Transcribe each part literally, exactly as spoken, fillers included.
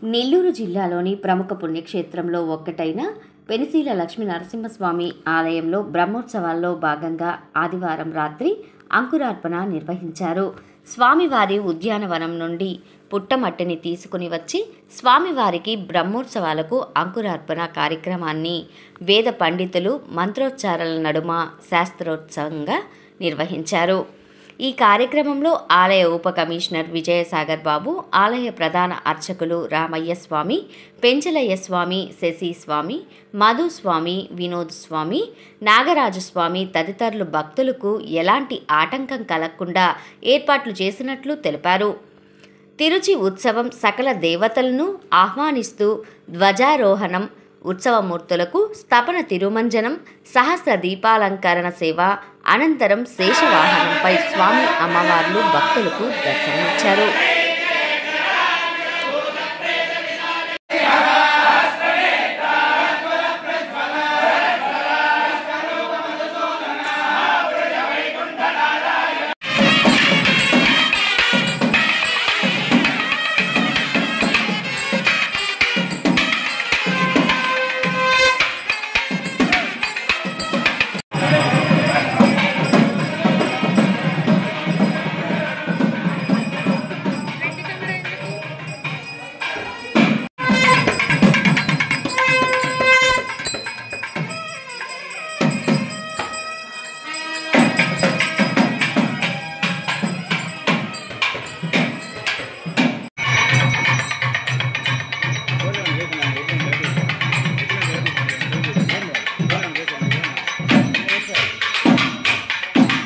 నెల్లూరు జిల్లాలోని ప్రముఖ పుణ్యక్షేత్రంలో ఒక్కటైన పెనిశీల లక్ష్మీ నరసింహస్వామి ఆలయంలో బ్రహ్మోత్సవాల్లో భాగంగా ఆదివారం రాత్రి అంకురార్పణ నిర్వహించారు. స్వామివారి ఉద్యానవనం నుండి పుట్టమట్టిని తీసుకుని వచ్చి స్వామివారికి బ్రహ్మోత్సవాలకు అంకురార్పణ కార్యక్రమాన్ని వేద పండితులు మంత్రోచ్చారాల నడుమ శాస్త్రోత్సవంగా నిర్వహించారు. ఈ కార్యక్రమంలో ఆలయ ఉప కమిషనర్ విజయసాగర్ బాబు, ఆలయ ప్రధాన అర్చకులు రామయ్య స్వామి, పెంచలయ్య స్వామి, శశి స్వామి, మధుస్వామి, వినోద్ స్వామి, నాగరాజస్వామి తదితరులు భక్తులకు ఎలాంటి ఆటంకం కలగకుండా ఏర్పాట్లు చేసినట్లు తెలిపారు. తిరుచి ఉత్సవం సకల దేవతలను ఆహ్వానిస్తూ ధ్వజారోహణం, ఉత్సవమూర్తులకు స్థపన తిరుమంజనం, సహస్ర దీపాలంకరణ సేవ అనంతరం శేషవాహనంపై స్వామి అమ్మవార్లు భక్తులకు దర్శనమిచ్చారు.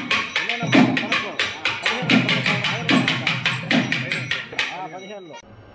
పదిహేనులో